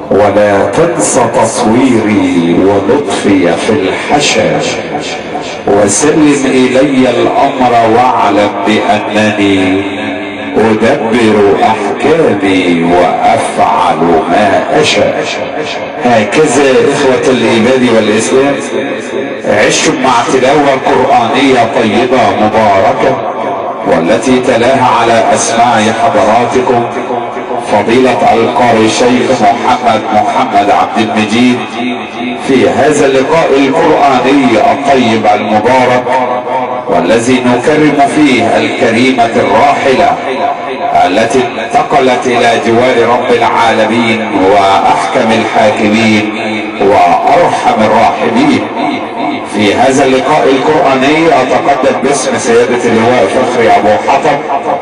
ولا تنس تصويري ولطفي في الحشا، وسلم الي الامر واعلم بانني ادبر احكامي وافعل ما اشاء. هكذا اخوة الايمان والاسلام عشتم مع تلاوة قرآنية طيبة مباركة، والتي تلاها على اسماع حضراتكم فضيلة القارئ الشيخ محمد عبد المجيد في هذا اللقاء القرآني الطيب المبارك، والذي نكرم فيه الكريمة الراحلة التي انتقلت الى جوار رب العالمين واحكم الحاكمين وارحم الراحمين. في هذا اللقاء القرآني اتقدم باسم سيادة اللواء فخري ابو حطب،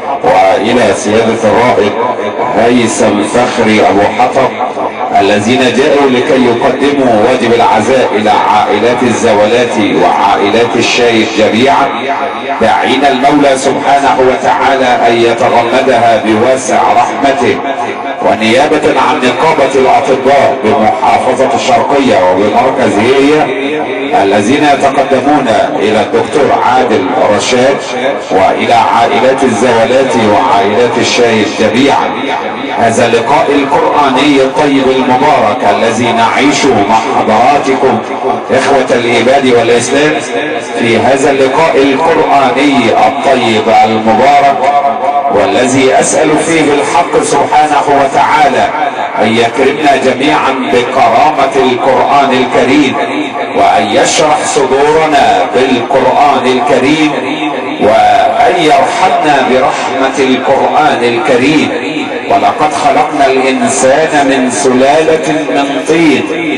والى سيادة الرائد هيثم فخري ابو حطب، الذين جاءوا لكي يقدموا واجب العزاء الى عائلات الزوالات وعائلات الشيخ جميعا، داعين المولى سبحانه وتعالى ان يتغمدها بواسع رحمته، ونيابة عن نقابة الاطباء بمحافظة الشرقية وبمركز هي الذين يتقدمون الى الدكتور عادل رشاد والى عائلات الزوالات وعائلات الشيخ جميعا. هذا اللقاء القرآني الطيب المبارك الذي نعيشه مع حضراتكم اخوة الايمان والاسلام في هذا اللقاء القرآني الطيب المبارك، والذي اسأل فيه الحق سبحانه وتعالى ان يكرمنا جميعا بكرامة القرآن الكريم، وان يشرح صدورنا بالقرآن الكريم، وان يرحمنا برحمة القرآن الكريم. ولقد خلقنا الانسان من سلالة من طين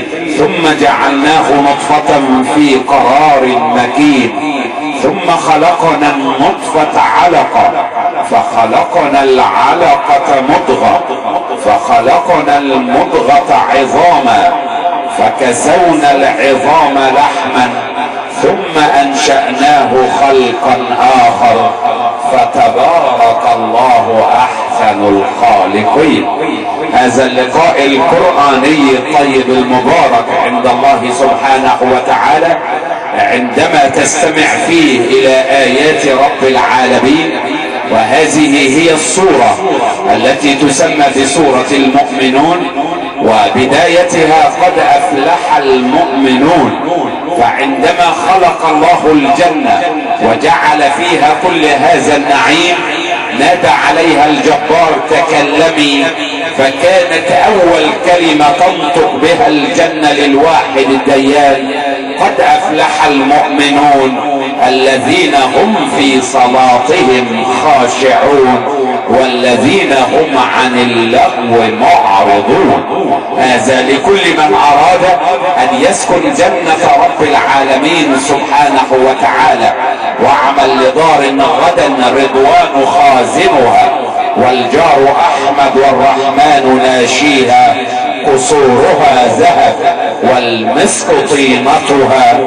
ثم جعلناه نطفة في قرار مكين، ثم خلقنا النطفة علقة، فخلقنا العلقة مضغة، فخلقنا المضغة عظاما، فكسونا العظام لحما، ثم انشأناه خلقا اخر، فتبارك الله احسن الخالقين. هذا اللقاء القرآني الطيب المبارك عند الله سبحانه وتعالى عندما تستمع فيه الى ايات رب العالمين، وهذه هي الصورة التي تسمى بسورة المؤمنون، وبدايتها قد افلح المؤمنون. فعندما خلق الله الجنة وجعل فيها كل هذا النعيم نادى عليها الجبار تكلمي، فكانت اول كلمة تنطق بها الجنة للواحد الديان قد افلح المؤمنون الذين هم في صلاتهم خاشعون والذين هم عن اللغو معرضون. هذا لكل من اراد ان يسكن جنة رب العالمين سبحانه وتعالى. واعمل لدار غدا رضوان خازنها، والجار احمد والرحمن ناشيها، قصورها ذهب والمسك طينتها،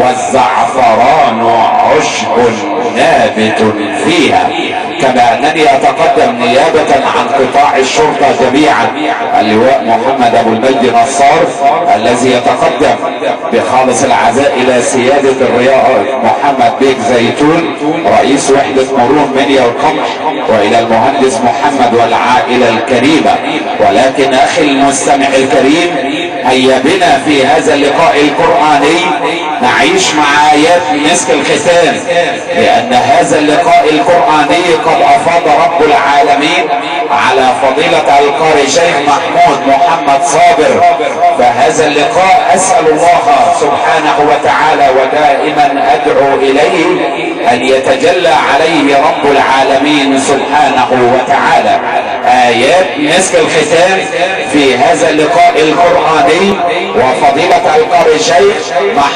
والزعفران عشب نابت فيها. كما انني اتقدم نيابة عن قطاع الشرطة جميعا اللواء محمد ابو المجد نصار، الذي يتقدم بخالص العزاء الى سيادة الرياض محمد بيك زيتون رئيس وحدة مرور منيا القمح، والى المهندس محمد والعائلة الكريمة. ولكن اخي المستمع الكريم، هيا بنا في هذا اللقاء القرآني نعيش مع آيات مسك الختام، لأن هذا اللقاء القرآني قد أفاض رب العالمين على فضيلة القارئ شيخ محمد صابر. فهذا اللقاء أسأل الله سبحانه وتعالى ودائما أدعو إليه أن يتجلى عليه رب العالمين سبحانه وتعالى. آيات مسك الختام في هذا اللقاء القرآني وفضيلة القارئ شيخ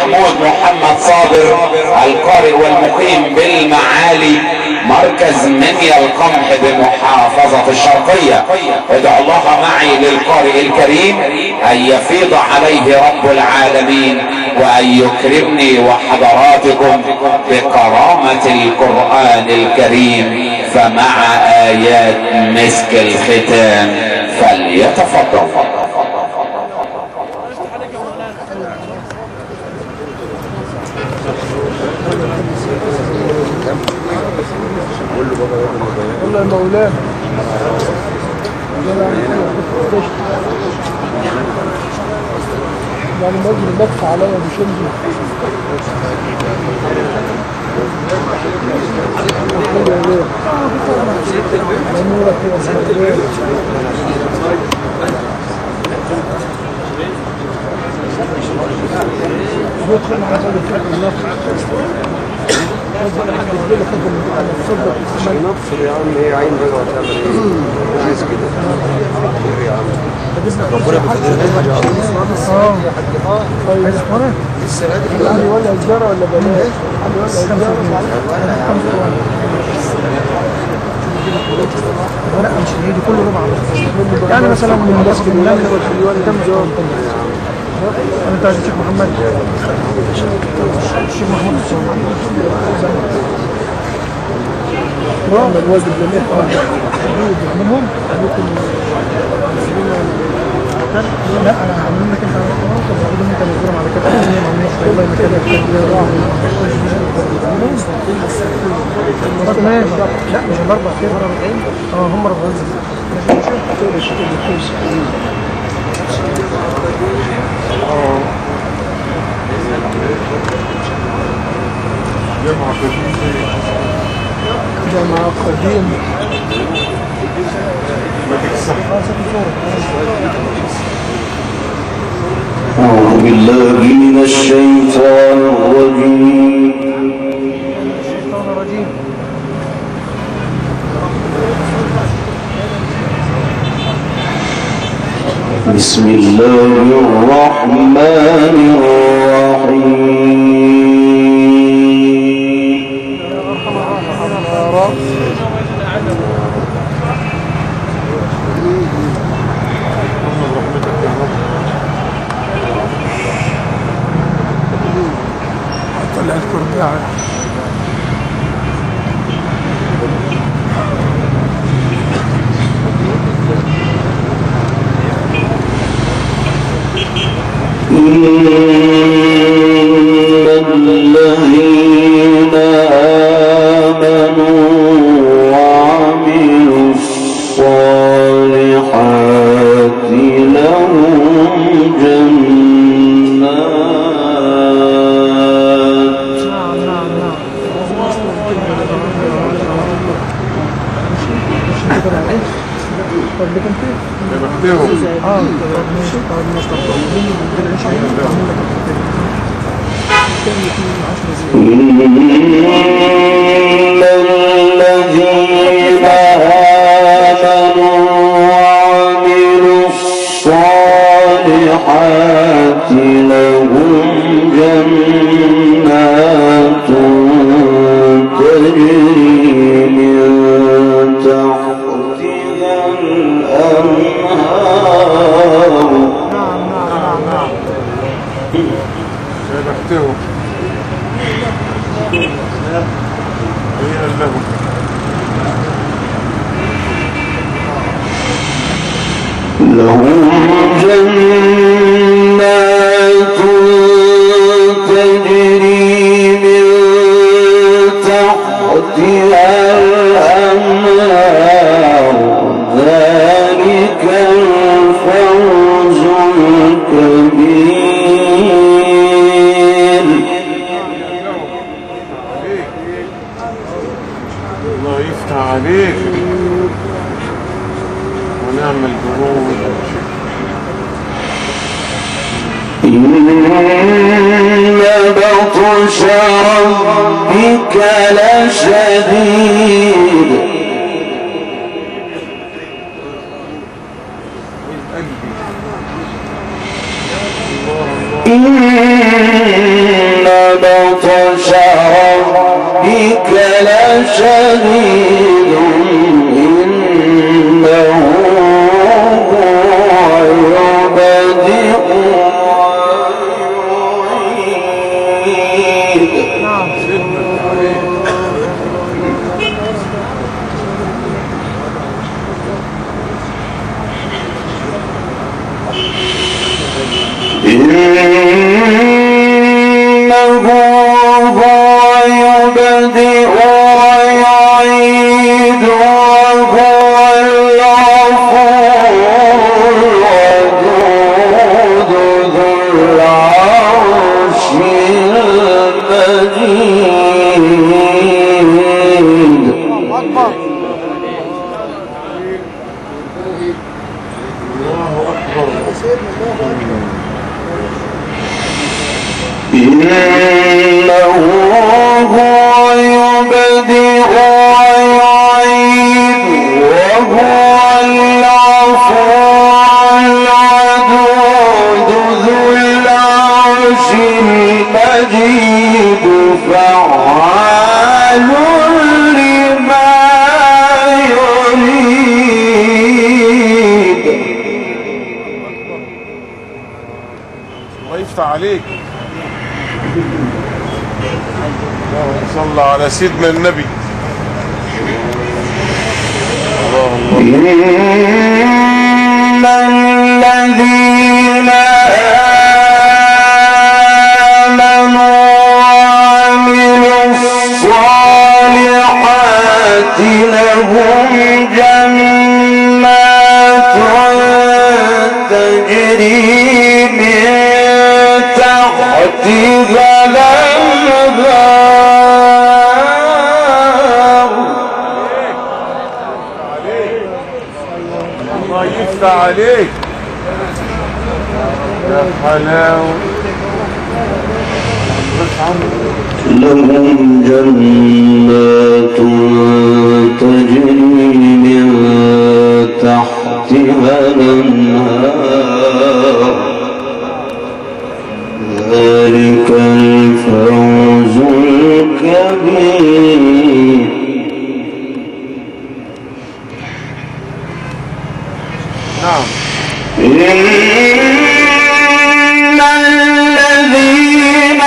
محمد صابر القارئ والمقيم بالمعالي مركز منيا القمح بمحافظة الشرقية. ادعو الله معي للقارئ الكريم ان يفيض عليه رب العالمين وان يكرمني وحضراتكم بكرامة القرآن الكريم. فمع آيات مسك الختام فليتفضل. يعني مجري لف عليا بشمجي نفسر يا عم، هي عين بقى وتعمل ايه؟ عايز كده يا عم ربنا بيقدر عايز حوارات السنه دي قال لي ولا الجاره ولا بلاش قال لي ولا الجاره ورق مش هيجي كله ربع يعني مثلا من مسك النمل والحلوان كم جواب انت عايز الشيخ محمد الشيخ محمد الواجب لله منهم لا انا هعمل لك انت وبعدين انت مجبور على كده والله ما كده لا مش الاربع كده هم 40 جامعة قديم أعوذ بالله من الشيطان الرجيم. بسم الله الرحمن الرحيم. طلع الكرباع إن الذين آمنوا وعملوا الصالحات لهم جنات إن الذين آمنوا وعملوا الصالحات لهم جنات تجري من تحتها الأنهار. لهم جنات تجري من تحتها الأنهار ذلك الفوز الكبير. الله يفتح عليك ونعمل جهود. إن بطش ربك لشديد. إن بطش ربك لشديد إنه هو يبدئ إنه هو يبدئ ويعيد إنه هو يبدئ ويعيد وهو العفو الودود ذو العرش المجيد فعال لما يريد. الله يفتح عليك. صلى على سيدنا النبي. إن الذين آمنوا وعملوا الصالحات لهم جنات تجري من تحتها عليك يا حلاوة. لهم جنات تجري من تحتها الأنهار ذلك الفوز الكبير. نعم. إن الذين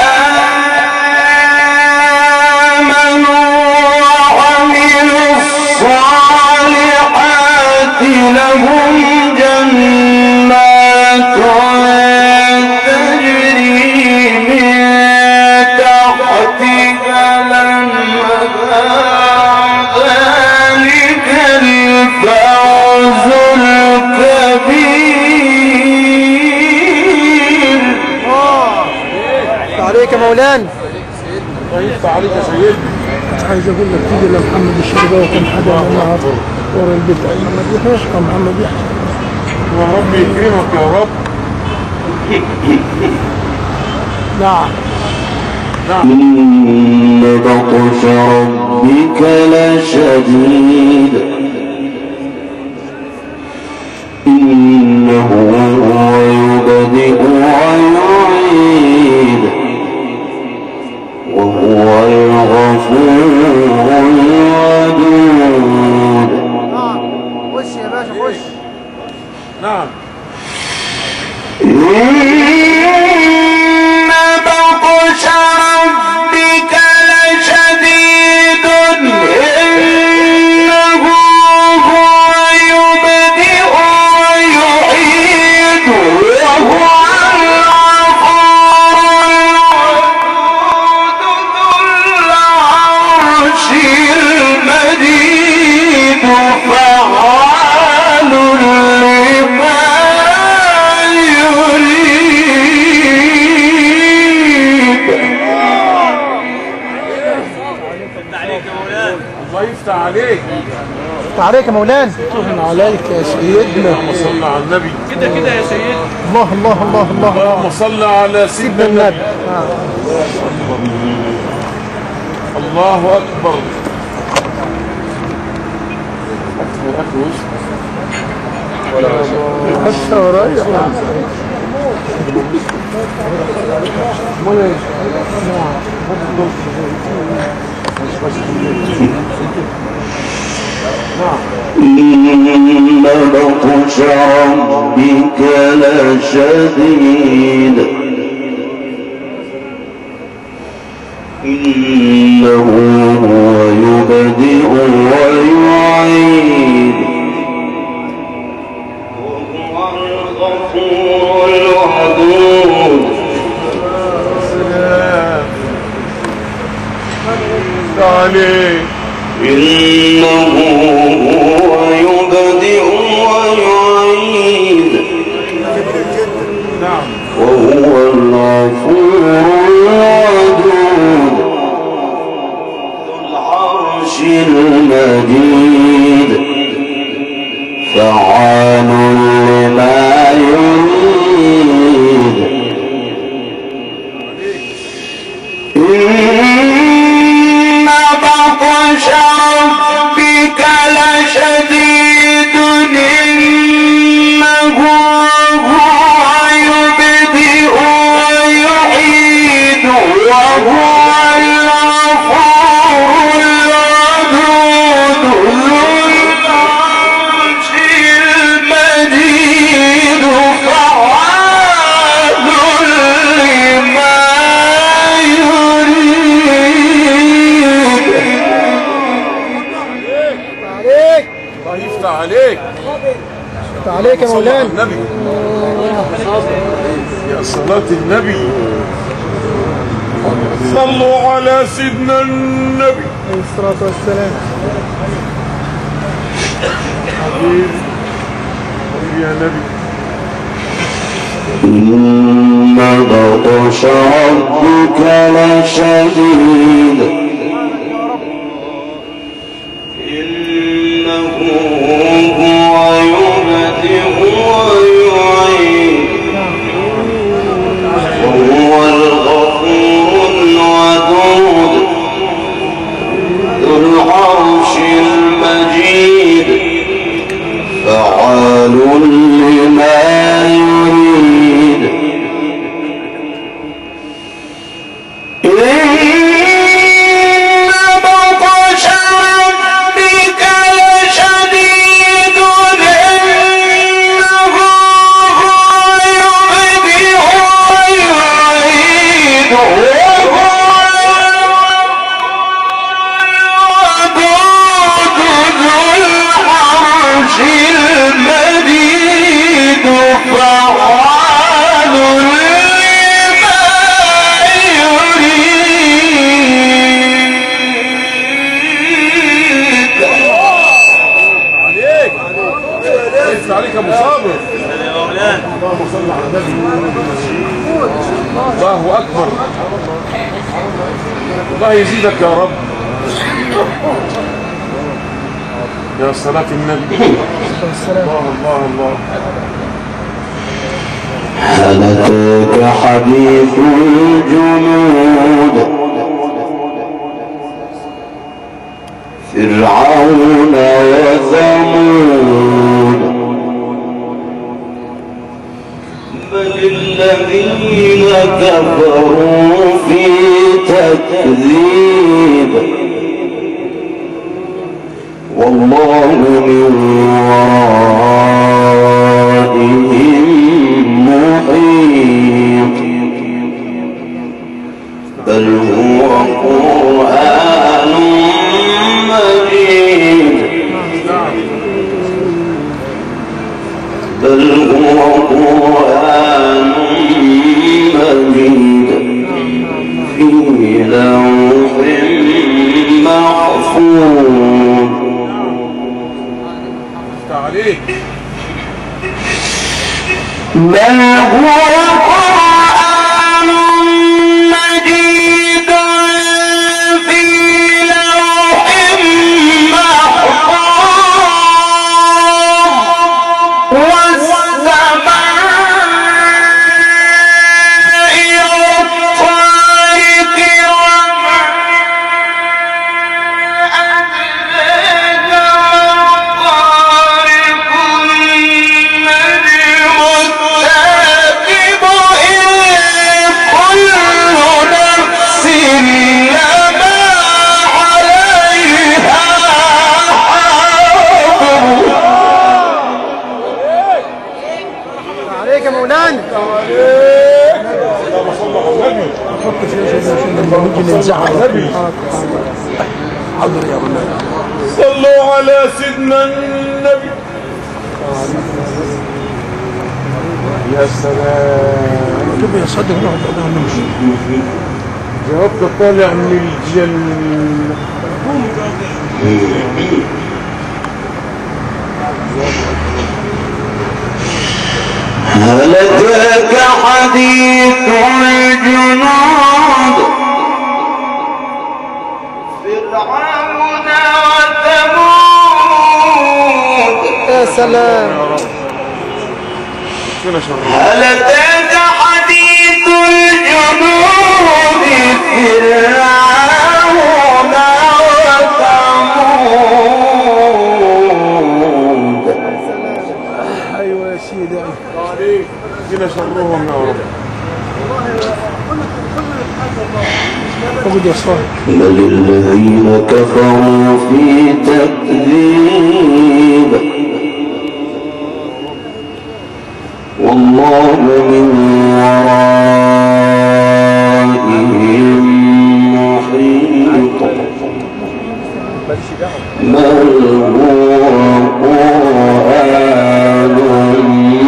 آمنوا وعملوا الصالحات لهم جنات تجري من تحتها الأنهار ذلك الفوز الكبير. عليك يا مولانا. الله يفتح عليك يا سيدنا. عايز اقول لك تيجي لمحمد الشرباوي وكان حدا معاه ورا البيت محمد يحيى محمد يحيى. يا رب يكرمك يا رب. نعم. إن بطش ربك لشديد إنه هو يبدئ ويعيد وهو الغفور الودود. خش يا باشا خش. نعم. إن بطش ربك لشديد إنه هو يبدئ ويعيد وهو الغفور ذو العرش المجيد فعال لما الله يفتح عليك. عليك يا مولانا. عليك يا سيدنا. اللهم صل على النبي. كده كده يا سيدنا. الله الله الله الله. اللهم صل على سيدنا النبي. الله أكبر. أكل وش ولا حتى ورايا. إن بطش ربك لشديد إنه هو يبدئ ويعيد وهو الغفور الودود. عليك. إنه هو يبدئ ويعيد نعم. وهو الغفور الودود ذو العرش المجيد فعال لما يريد. مولانا. النبي يا صلاة النبي صلوا على سيدنا النبي عليه الصلاة والسلام. حبيبي يا نبي. إن بطش ربك لشديد إنه هو يبدئ ويعيد وهو الغفور الودود ذو العرش المجيد فعال لما يريد إن بطش ربك لشديد إنه هو يبدئ ويعيد وهو الودود ذو العرش المجيد فعال لما يريد. عليك ليس عليك ابو صابر. اللهم صل على النبي. الله اكبر. الله يزيدك يا رب. يا صلاة النبي. الله الله الله. هل أتاك حديث الجنود فرعون وثمود بل الذين كفروا في تكذيب والله من ورائهم محيط بل هو قرآن مجيد بل هو قرآن مجيد في لوح محفوظ. عليك. بل هو قرآن مجيد في لوح محفوظ والسماء والطارق وما أدراك والطارق النجم الثاقب إن كل نفس لما عليها حافظ. عليك يا مولانا. اللهم صل على النبي. حط فيها شيء عشان لما نيجي ننزعها. حاضر يا مولانا. صلوا على سيدنا النبي. يا سلام. شوف يا صدق نقعد قدام نمشي. جاوبت طالع من الجنة. هل أتاك حديث الجنود فرعون وثمود يا سلام. هل أتاك حديث الجنود فرعون وثمود. ايوه يا سيدي. جينا شرهم يا رب. خذ يا صاحبي. بل الذين كفروا في تكذيب والله من ورائهم محيط بل هو قرآن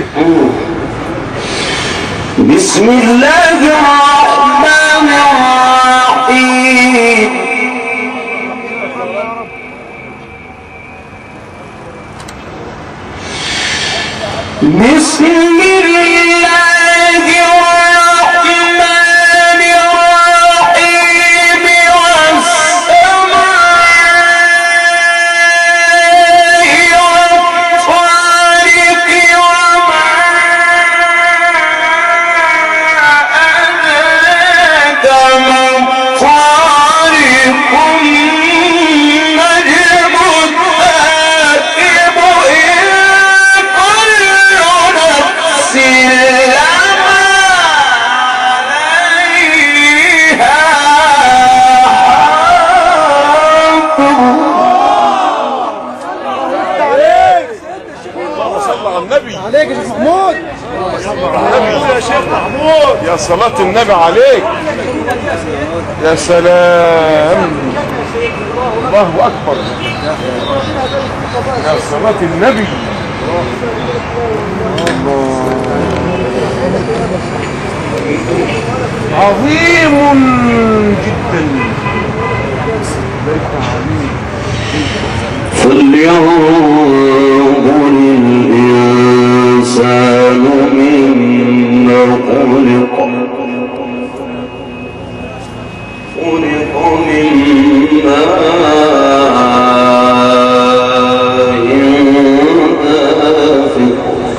بسم الله الرحمن الرحيم بسم الله الرحمن الرحيم والسماء والطارق وما أدراك ما الطارق النجم الثاقب إن كل نفس لما عليها حافظ اللهم صل على النبي. عليك يا شيخ محمود. النبي يا شيخ محمود، يا صلاة النبي عليك. يا سلام، الله أكبر، يا صلاة النبي. عظيم جدا. فلينظر الإنسان مما خلق خلق من ماء دافق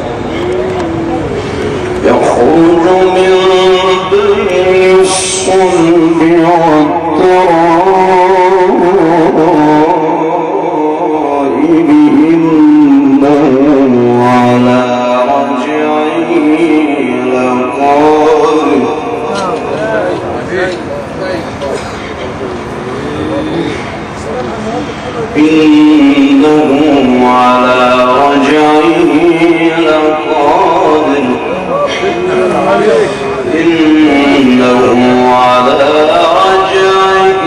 يخرج من بين الصلب والترائب إنه على رجعه لقادر إنه على رجعه لقادر إنه على رجعه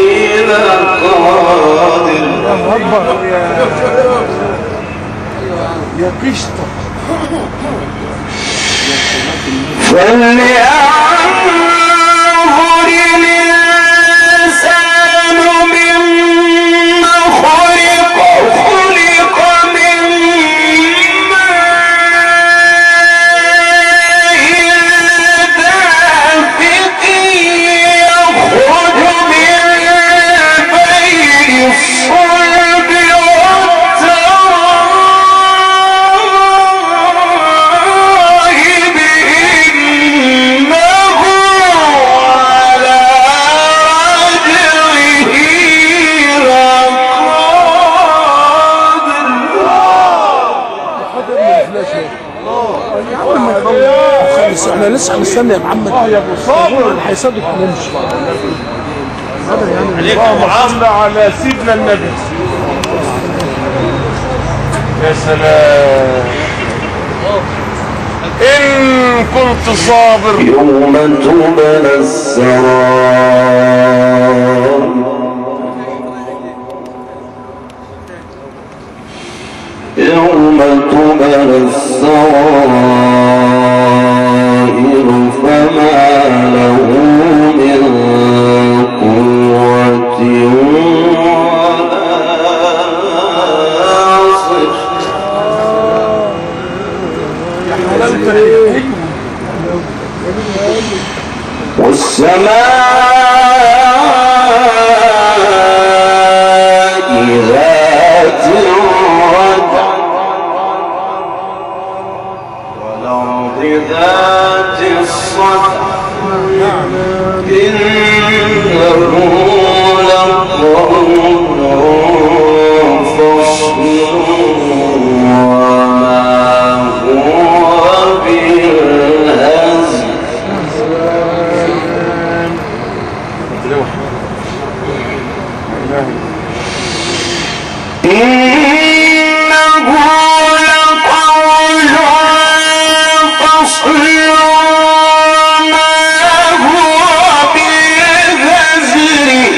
لقادر يا قشطة. فلينظر الإنسان مما خلق خلق من ماء دافق يخرج من بين الصلب والترائب إنه على رجعه لقادر. احنا لسه هنستنى يا محمد. يا ابو صابر، اللي هيصدق هنمشي. اللهم صل على سيدنا النبي. يا سلام، إن كنت صابر. يوم تبلى السرائر يوم تبلى السرائر فما له من قوة ولا ناصر والسماء ذات الرجع والأرض ذات الصدع إنه لقول فصل وما هو بالهزل إنه لقول فصل وما هو بالهزل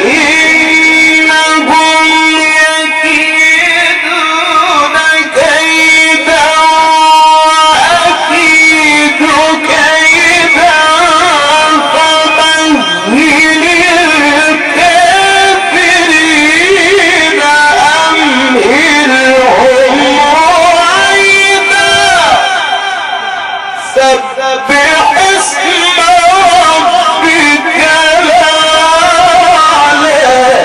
سبح اسم ربك الأعلى.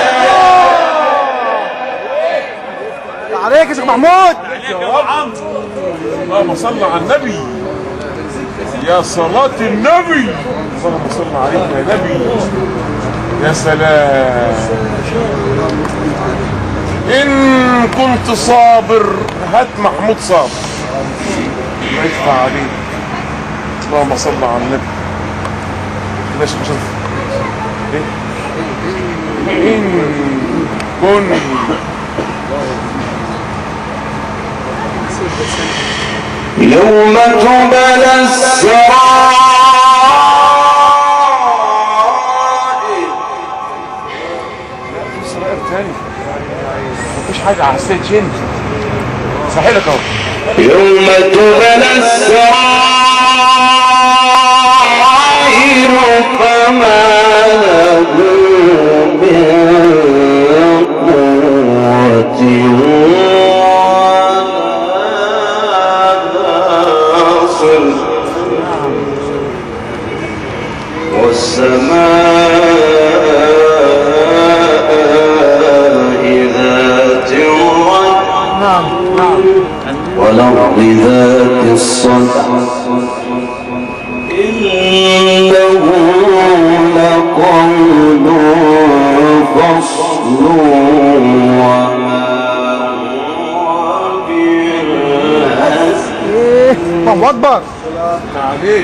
عليك يا شيخ محمود. اللهم صل على النبي. يا صلاة النبي. اللهم صل عليك يا نبي. يا سلام. إن كنت صابر هات محمود صابر. الله يدفع عليك. اللهم صل على النبي. ماشي مش إن كنت يوم تبلى السرائر. سرائر تاني مفيش حاجة على السيد جن صحيح لك اهو. يوم تبلى السرائر فما له من قوة والسماء ذات الرجع والأرض ذات الصدع إنه لقول فصل وما هو بالهزل. الله أكبر. عليك.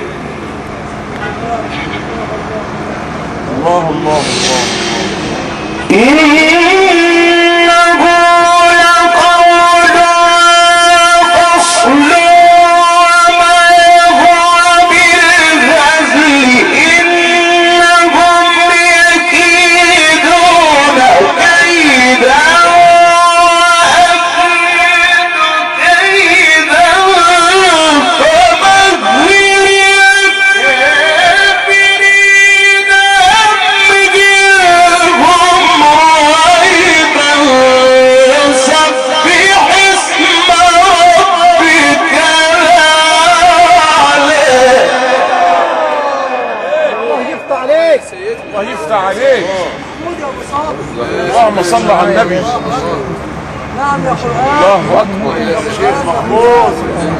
الله الله الله. إنه لقول فصل وما هو بالهزل إنهم يكيدون كيدا وأكيد كيدا فمهل الكافرين أمهلهم رويدا. سبح اسم ربك الأعلى. الله يفتح عليك. الله يفتح عليك. اللهم صل على النبي. نعم يا قرآن. الله اكبر يا شيخ محمود.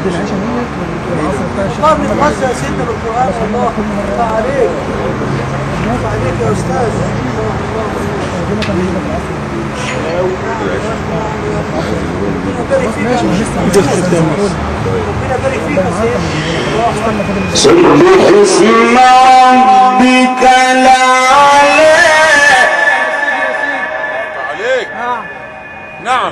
طب نتغذى يا سيدنا بالقرآن. الله يفتح عليك. يفتح عليك يا أستاذ. سبح اسم ربك الأعلى. عليك. نعم.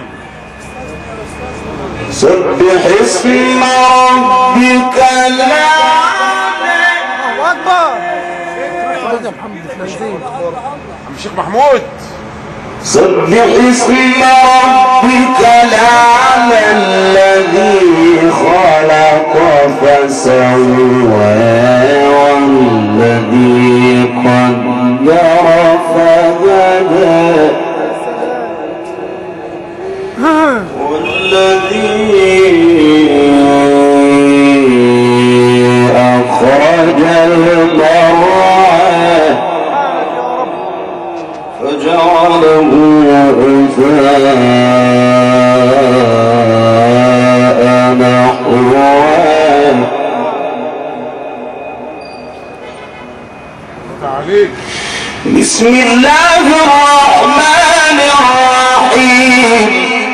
سبح اسم ربك الأعلى. الله أكبر. عم الشيخ محمود. سبح اسم ربك الأعلى الذي خلق فسوى والذي قدر فهدى والذي أخرج المرعى فجعله غثاء نحوا. عليك. بسم الله الرحمن الرحيم.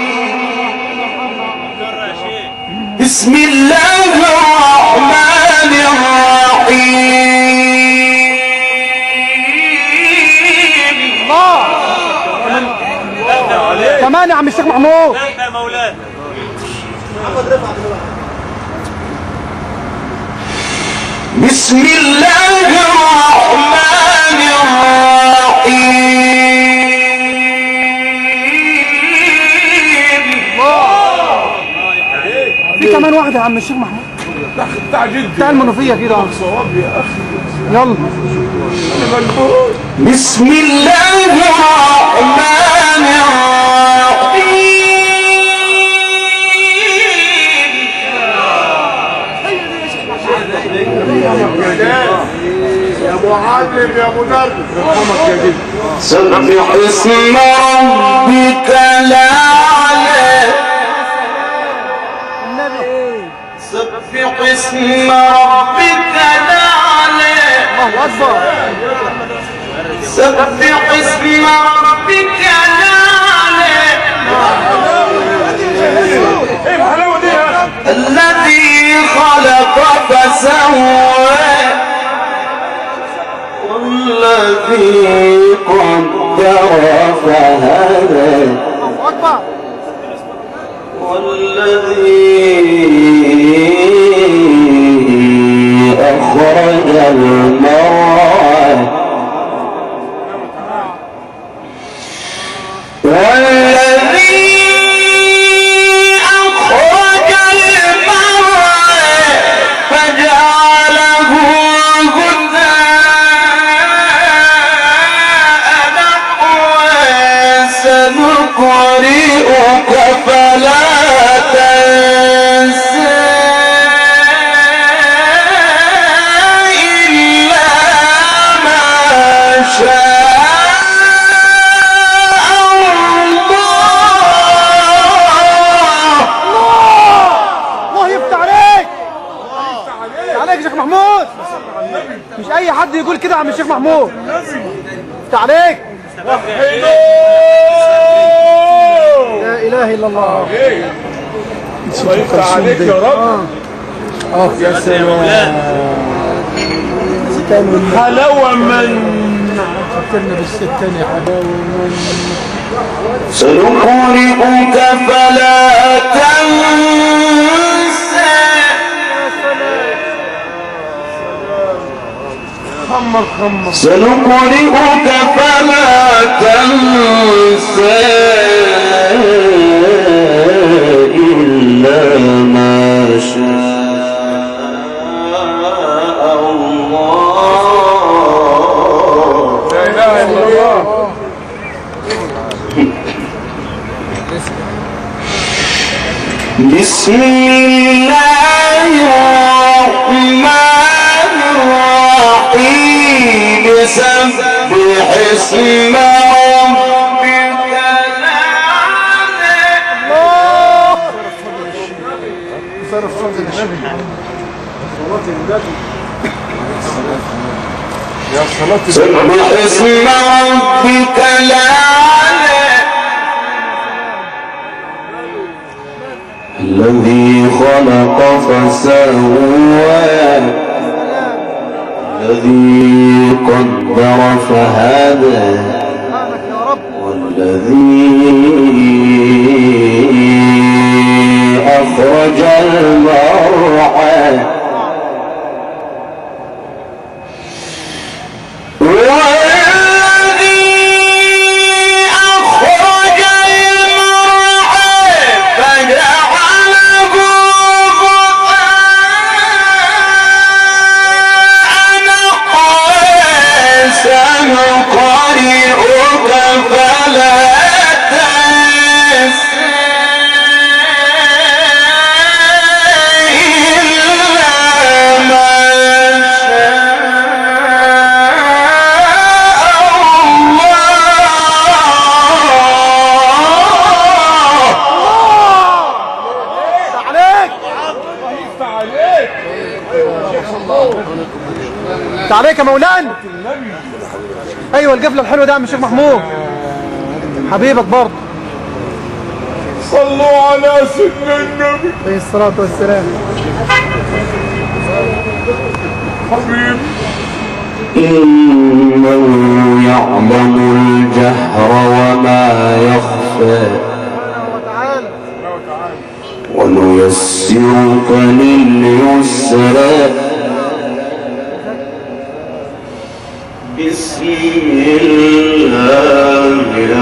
بسم الله الرحمن الرحيم. كمان يا عم الشيخ محمود. بسم الله الرحمن الرحيم. في كمان واحدة يا عم الشيخ محمود. بتاع جدي. بتاع المنوفية كده. صواب يا اخي. يلا. بسم الله الرحمن الرحيم. يا معلم يا مدرس ارحمك يا جدي. سبح اسم ربك الأعلى. سبح اسم ربك الأعلى. الله اكبر. سبح اسم ربك الأعلى ايه الحلاوه دي يا اخي؟ الذي خلق فسوى والذي قدر فهدى الله اكبر. والذي أخرج المرعى والذي أخرج المرعى فجعله غثاء نحوا سنقرئك فلا تنسى إلا ما شاء الله يفتح عليك. عليك يا شيخ محمود. مش اي حد يقول كده يا عم الشيخ محمود. يفتح عليك. لا اله الا الله. الله يفتح عليك يا رب. يا سلام حلاوه من فكرنا بالست تاني حلاوه من سنقرئك فلا تنسى خمر سنقرئك فلا تنسى إلا ما شاء الله. لا اله الا الله. بسم الله الرحمن الرحيم سبح اسم ربك الأعلى. صرف فضل الشيخ. يا صلاة سبح اسم ربك الأعلى الذي خلق فسوى الذي قدر فهدى والذي أخرج المرعى عليك يا مولانا. ايوه القفله الحلوه دي يا عم الشيخ محمود حبيبك برضه. صلوا على سيدنا النبي عليه الصلاه والسلام. حبيب إنه يعلم الجهر وما يخفى ونيسرك لليسرى بسم الله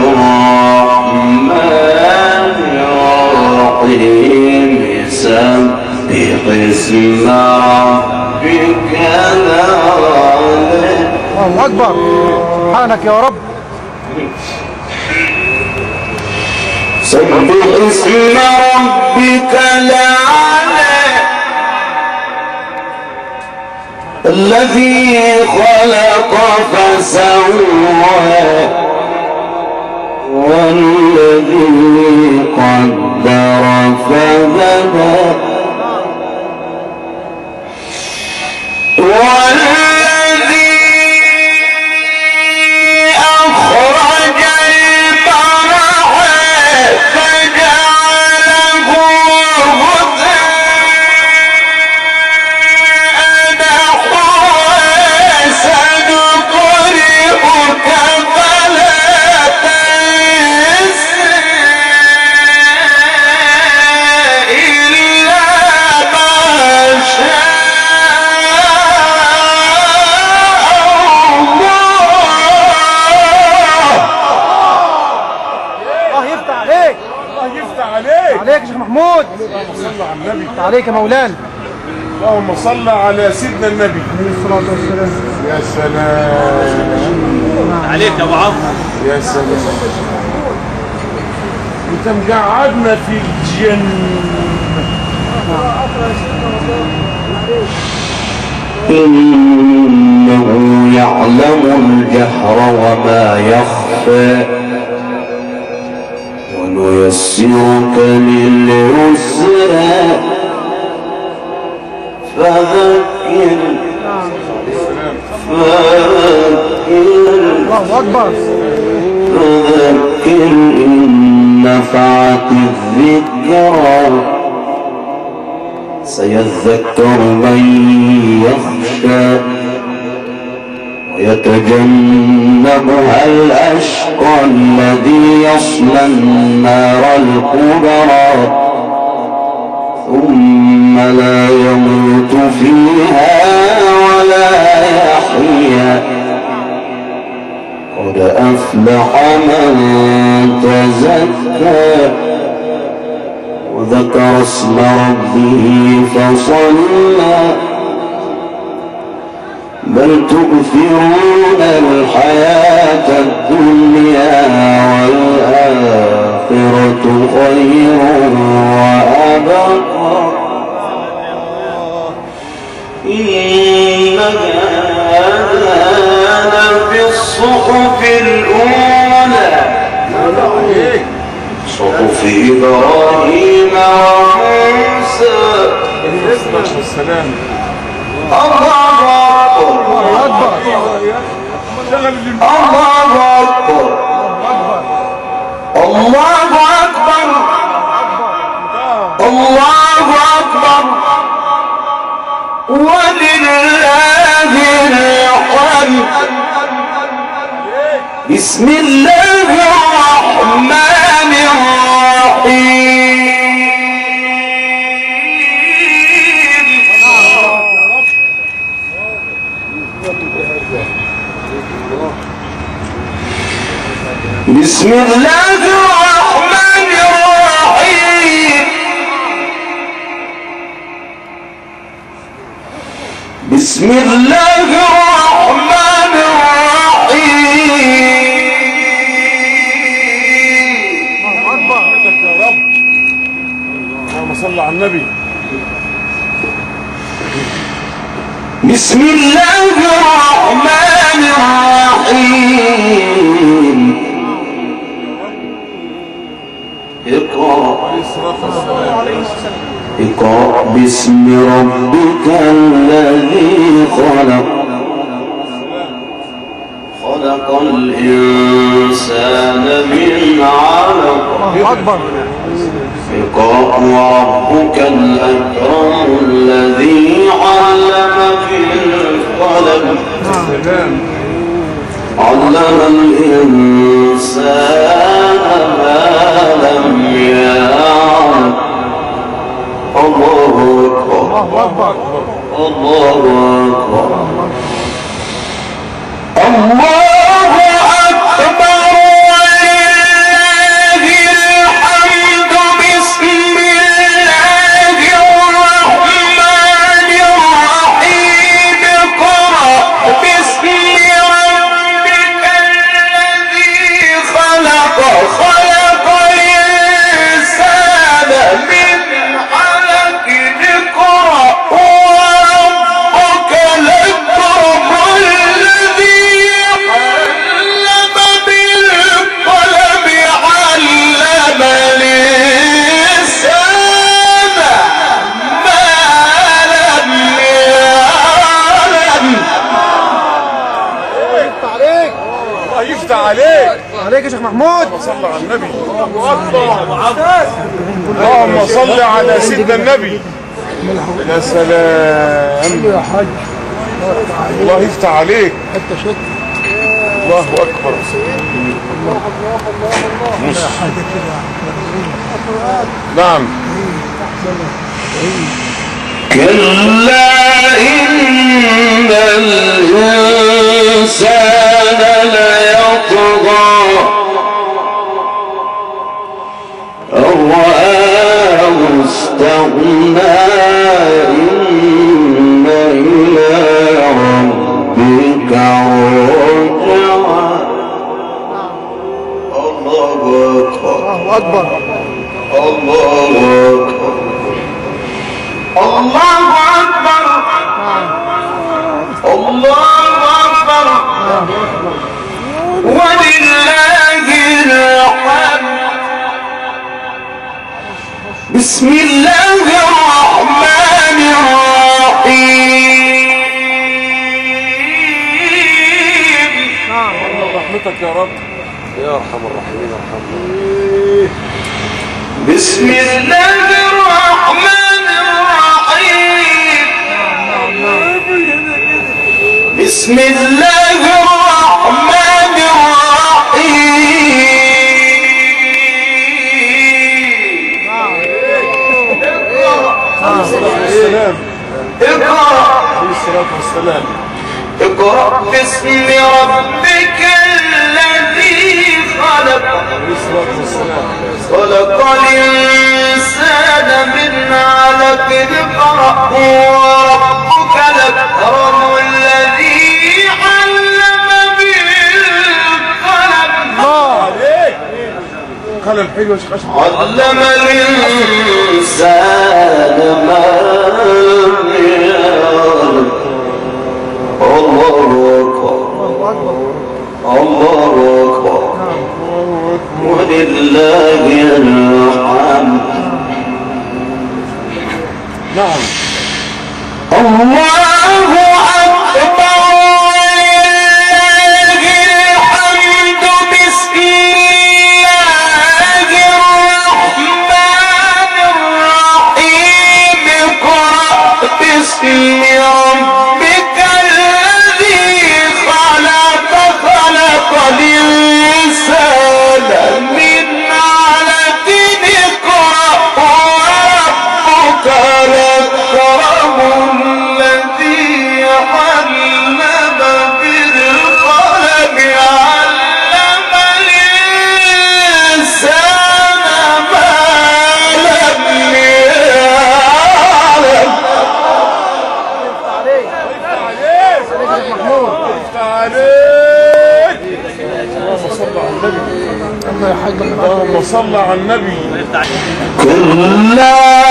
الرحمن الرحيم سبح اسم ربك الأعلى. الله اكبر. سبحانك يا رب. سبح اسم ربك الأعلى الذي خلق فسوى والذي قدر فهدى والذي أخرج المرعى فجعله غثاء نحوا سنقرئك فلا تنسى إلا ما شاء عليك يا شيخ محمود. اللهم صل على النبي. عليك يا مولانا. اللهم صل على سيدنا النبي عليه الصلاة والسلام. يا سلام عليك يا ابو عمرو. يا سلام انت مقعدنا في الجنة. إنه يعلم الجهر وما يخفى ونيسرك لليسرى فذكر الله أكبر. فذكر إن نفعت الذكرى سيذكر من يخشى ويتجنبها الأشقى الذي يصلى النار الكبرى ثم لا يموت فيها ولا يحيا قد أفلح من تزكى وذكر اسم ربه فصلى بل تؤثرون الحياة الدنيا والآخرة خير وأبقى إن هذا لفي الصحف الأولى صحف إبراهيم وموسى والسلام. الله أكبر الله أكبر الله أكبر الله أكبر ولله الحمد. بسم الله الرحمن الرحيم. بسم الله الرحمن الرحيم. بسم الله الرحمن الرحيم. يا رب اللهم صل على النبي. بسم الله الرحمن الرحيم. اقرأ اقرأ باسم ربك الذي خلق خلق الإنسان من علق الله أكبر. اقرأ وربك الأكرم الذي علم بالقلم علم الإنسان ما لم يعلم. الله أكبر الله أكبر الله أكبر ولله الحمد. بسم الله الرحمن الرحيم. اقرأ باسم ربك الذي خلق خلق الإنسان من علق. اقرأ وربك الأكرم يفتح عليك. عليك يا شيخ محمود. صل على النبي. اللهم صل على سيدنا النبي. يا سلام يا حاج الله يفتح عليك. الله اكبر. نعم. كلا إن الإنسان ليطغى أن رآه استغنى إن إلى ربك رجعا. الله أكبر. الله أكبر. الله أكبر. الله أكبر. الله أكبر. ولله الحمد. بسم الله الرحمن الرحيم. رحمتك يا رب. يا ارحم الراحمين ارحمنا. بسم الله الرحمن الرحيم. بسم الله الرحمن السلام. اقرأ. عليه الصلاة والسلام. اقرأ باسم ربك الذي خلق. عليه الصلاة والسلام. خلق الإنسان من علق. اقرأ وربك الأكرم الذي علم بالقلم. عليك. قلم حلو يا شيخ أشرف. علم الإنسان ما لم يعلم. الله أكبر. الله أكبر. ولله الحمد. نعم. الله أكبر. ولله الحمد. بسم الله الرحمن الرحيم. اقرأ باسم ربك الذي خلق. خلق الإنسان من علق. اقرأ وربك الأكرم الذي علم بالقلم. علم الإنسان ما لم يعلم. يفتح عليك. اللهم صل على النبي. كلا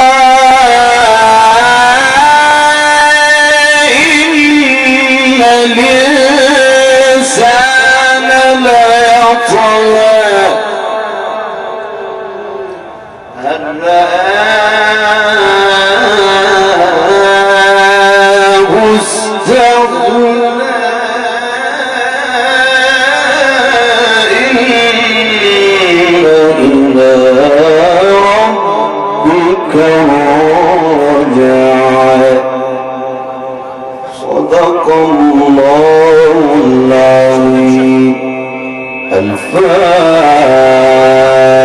إن الإنسان ليطغى أن رآه استغنى. إن إلى ربك رجعا. صدق الله العظيم. الفاتحة.